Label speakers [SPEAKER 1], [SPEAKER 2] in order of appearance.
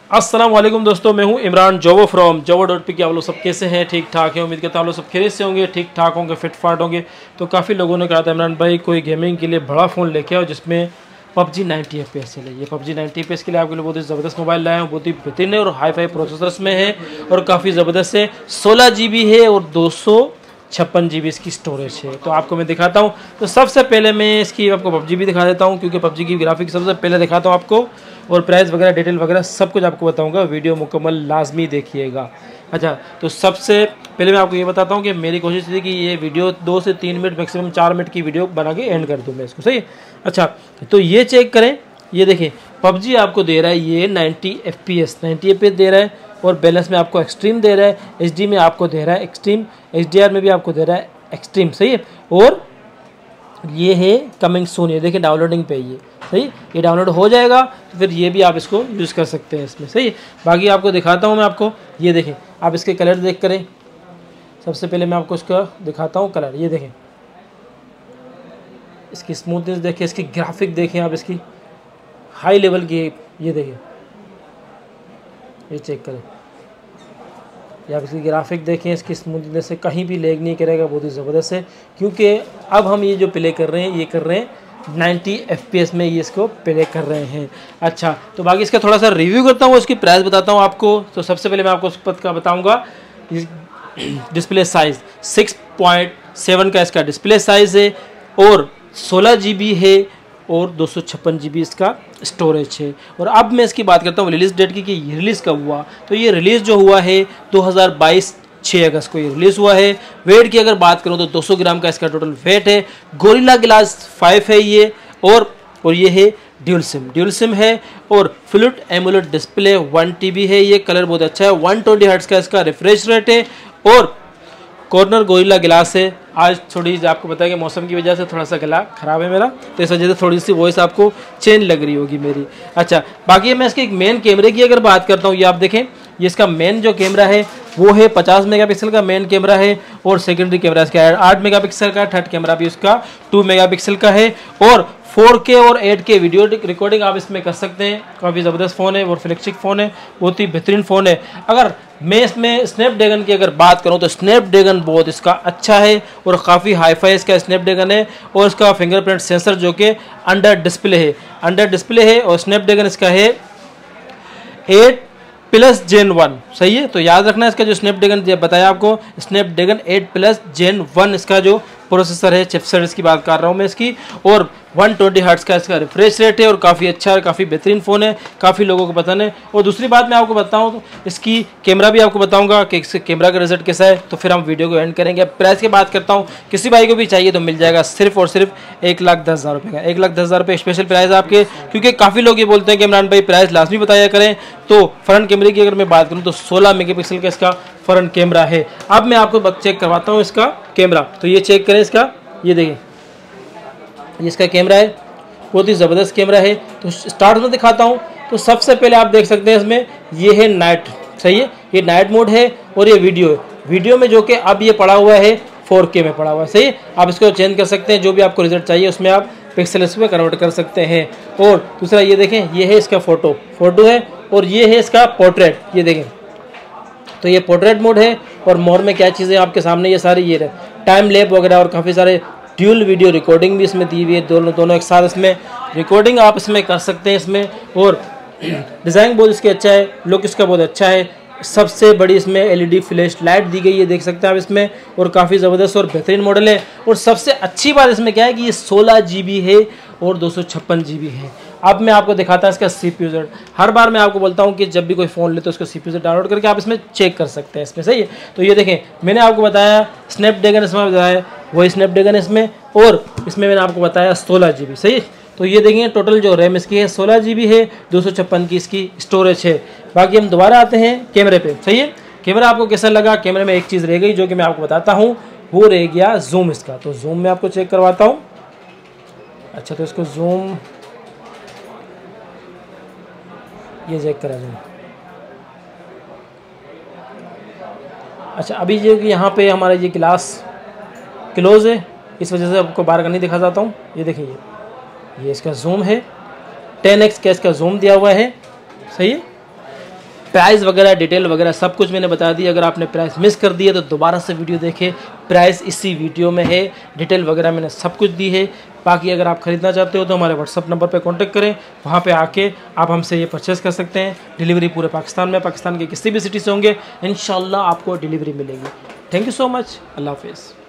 [SPEAKER 1] अस्सलाम वालेकुम दोस्तों, मैं हूं इमरान जोवो फ्रॉम jovo.p के। आप लोग सब कैसे हैं? ठीक ठाक है। उम्मीद करता हूं आप लोग सब खैरियत से होंगे, ठीक ठाक होंगे, फिट फाट होंगे। तो काफ़ी लोगों ने कहा था इमरान भाई कोई गेमिंग के लिए बड़ा फ़ोन लेके आओ जिसमें PUBG 90 FPS चले। ये PUBG 90 FPS के लिए आपके लिए बहुत ही ज़बरदस्त मोबाइल लाया हूँ। बहुत ही बेहतरीन है और हाई फाई प्रोसेसर्स में है और काफ़ी ज़बरदस्त है। 16 GB है और 256 GB इसकी स्टोरेज है। तो आपको मैं दिखाता हूँ। तो सबसे पहले मैं इसकी आपको PUBG भी दिखा देता हूँ, क्योंकि PUBG की ग्राफिक सबसे पहले दिखाता हूँ आपको, और प्राइस वगैरह डिटेल वगैरह सब कुछ आपको बताऊंगा। वीडियो मुकम्मल लाजमी देखिएगा। अच्छा, तो सबसे पहले मैं आपको ये बताता हूँ कि मेरी कोशिश थी कि ये वीडियो 2 से 3 मिनट मैक्सिमम 4 मिनट की वीडियो बना के एंड कर दूँ मैं इसको, सही। अच्छा, तो ये चेक करें, ये देखें PUBG आपको दे रहा है ये 90 FPS दे रहा है, और बैलेंस में आपको एक्सट्रीम दे रहा है, HD में आपको दे रहा है एक्सट्रीम, HDR में भी आपको दे रहा है एक्सट्रीम, सही है। और ये है कमिंग सून, ये देखिए डाउनलोडिंग पे ये, सही। ये डाउनलोड हो जाएगा तो फिर ये भी आप इसको यूज़ कर सकते हैं इसमें, सही। बाकी आपको दिखाता हूँ मैं आपको, ये देखें आप इसके कलर देख करें। सबसे पहले मैं आपको इसका दिखाता हूँ कलर, ये देखें, इसकी स्मूथनेस देखें, इसकी ग्राफिक देखें आप, इसकी हाई लेवल की, ये देखें, ये चेक करें, या इसकी ग्राफिक देखें, इसकी स्मूथनेस से कहीं भी लैग नहीं करेगा, बहुत ही ज़बरदस्त है। क्योंकि अब हम ये जो प्ले कर रहे हैं ये कर रहे हैं 90 FPS में ये इसको प्ले कर रहे हैं। अच्छा, तो बाकी इसका थोड़ा सा रिव्यू करता हूँ, इसकी प्राइस बताता हूँ आपको। तो सबसे पहले मैं आपको उस पद का बताऊँगा। डिस्प्ले साइज़ 6.7 का इसका डिस्प्ले साइज़ है, और 16 GB है, और 256 GB इसका स्टोरेज है। और अब मैं इसकी बात करता हूँ रिलीज़ डेट की, कि ये रिलीज़ कब हुआ। तो ये रिलीज़ जो हुआ है 2022 6 अगस्त को ये रिलीज़ हुआ है। वेट की अगर बात करूँ तो 200 ग्राम का इसका टोटल वेट है। गोरिल्ला ग्लास 5 है ये, और ये है ड्यूल सिम है, और फ्लूइड एमुलेट डिस्प्ले 1 TB है। ये कलर बहुत अच्छा है। 120 हर्ट्ज़ का इसका रिफ्रेश रेट है, और कॉर्नर गोरिल्ला ग्लास है। आज थोड़ी आपको पता है कि मौसम की वजह से थोड़ा सा गला ख़राब है मेरा, तो इस वजह से थोड़ी सी वॉइस आपको चेंज लग रही होगी मेरी। अच्छा, बाकी मैं इसके एक मेन कैमरे की अगर बात करता हूँ, ये आप देखें, ये इसका मेन जो कैमरा है वो है 50 मेगापिक्सल का मेन कैमरा है, और सेकेंडरी कैमरा इसका 8 मेगापिक्सल का, थर्ड कैमरा भी उसका 2 मेगापिक्सल का है, और 4K और 8K वीडियो रिकॉर्डिंग आप इसमें कर सकते हैं। काफ़ी ज़बरदस्त फ़ोन है और फ्लैगशिप फ़ोन है, बहुत ही बेहतरीन फ़ोन है। अगर मैं इसमें स्नैपड्रैगन की अगर बात करूं तो स्नैपड्रैगन बहुत इसका अच्छा है, और काफ़ी हाई फाई इसका स्नैपड्रैगन है, और इसका फिंगरप्रिंट सेंसर जो कि अंडर डिस्प्ले है, और स्नैपड्रैगन इसका है 8+ Gen 1, सही है। तो याद रखना इसका जो स्नैपड्रैगन बताया आपको, स्नैपड्रैगन 8+ Gen 1 इसका जो प्रोसेसर है, चिपसेट इसकी बात कर रहा हूँ मैं इसकी, और 120 हर्ट्ज़ का इसका रिफ्रेश रेट है, और काफ़ी अच्छा है, काफ़ी बेहतरीन फ़ोन है, काफ़ी लोगों को पसंद है। और दूसरी बात मैं आपको बताऊँ तो इसकी कैमरा भी आपको बताऊँगा कि इसके कैमरा का रिजल्ट कैसा है, तो फिर हम वीडियो को एंड करेंगे। अब प्राइस की बात करता हूँ, किसी भाई को भी चाहिए तो मिल जाएगा सिर्फ और सिर्फ 1,10,000 रुपये का। 1,10,000 रुपये स्पेशल प्राइस आपके, क्योंकि काफ़ी लोग ये बोलते हैं कि इमरान भाई प्राइस लाजमी बताया करें। तो फ्रंट कैमरे की अगर मैं बात करूँ तो 16 मेगापिक्सल का इसका फ्रंट कैमरा है। अब मैं आपको चेक करवाता हूँ इसका कैमरा, तो ये चेक करें इसका, ये देखिए, ये इसका कैमरा है, बहुत ही ज़बरदस्त कैमरा है। तो स्टार्ट में दिखाता हूँ। तो सबसे पहले आप देख सकते हैं इसमें ये है नाइट, सही है, ये नाइट मोड है, और ये वीडियो है। वीडियो में जो कि अब ये पड़ा हुआ है 4K में पड़ा हुआ है, सही है। आप इसको चेंज कर सकते हैं, जो भी आपको रिजल्ट चाहिए उसमें आप पिक्सल्स में कन्वर्ट कर सकते हैं। और दूसरा ये देखें, ये है इसका फोटो है, और ये है इसका पोर्ट्रेट, ये देखें। तो ये पोर्ट्रेट मोड है, और मोर में क्या चीज़ें आपके सामने ये सारी ये टाइम लैप वगैरह, और काफ़ी सारे ड्यूल वीडियो रिकॉर्डिंग भी इसमें दी हुई है। दोनों एक साथ इसमें रिकॉर्डिंग आप इसमें कर सकते हैं इसमें। और डिज़ाइन बहुत इसके अच्छा है, लुक इसका बहुत अच्छा है। सबसे बड़ी इसमें LED फ्लैश लाइट दी गई है, देख सकते हैं आप इसमें, और काफ़ी ज़बरदस्त और बेहतरीन मॉडल है। और सबसे अच्छी बात इसमें क्या है कि ये 16 GB है और 256 GB है। अब मैं आपको दिखाता हूँ इसका CPU। हर बार मैं आपको बोलता हूँ कि जब भी कोई फ़ोन ले तो उसको CPU डाउनलोड करके आप इसमें चेक कर सकते हैं इसमें, सही है। तो ये देखें, मैंने आपको बताया स्नैपड्रैगन इसमें बताया, वही स्नैपड्रैगन इसमें, और इसमें मैंने आपको बताया 16 GB, सही है। तो ये देखेंगे टोटल जो रैम इसकी है 16 GB है, 256 की इसकी स्टोरेज है। बाकी हम दोबारा आते हैं कैमरे पे, सही है। कैमरा आपको कैसा लगा? कैमरे में एक चीज़ रह गई जो कि मैं आपको बताता हूँ, वो रह गया जूम इसका। तो जूम में आपको चेक करवाता हूँ। अच्छा, तो इसको जूम, ये चेक करा जूम। अच्छा, अभी ये यहाँ पे हमारा ये ग्लास क्लोज है, इस वजह से आपको बाहर का नहीं दिखा जाता हूँ। ये देखिए, ये इसका जूम है, 10x का इसका जूम दिया हुआ है, सही है। प्राइस वगैरह डिटेल वगैरह सब कुछ मैंने बता दी। अगर आपने प्राइस मिस कर दी है तो दोबारा से वीडियो देखें, प्राइस इसी वीडियो में है, डिटेल वगैरह मैंने सब कुछ दी है। बाकी अगर आप ख़रीदना चाहते हो तो हमारे व्हाट्सअप नंबर पे कांटेक्ट करें, वहाँ पे आके आप हमसे ये परचेज़ कर सकते हैं। डिलीवरी पूरे पाकिस्तान में, पाकिस्तान के किसी भी सिटी से होंगे इंशाल्लाह आपको डिलीवरी मिलेगी। थैंक यू सो मच, अल्लाह हाफिज़।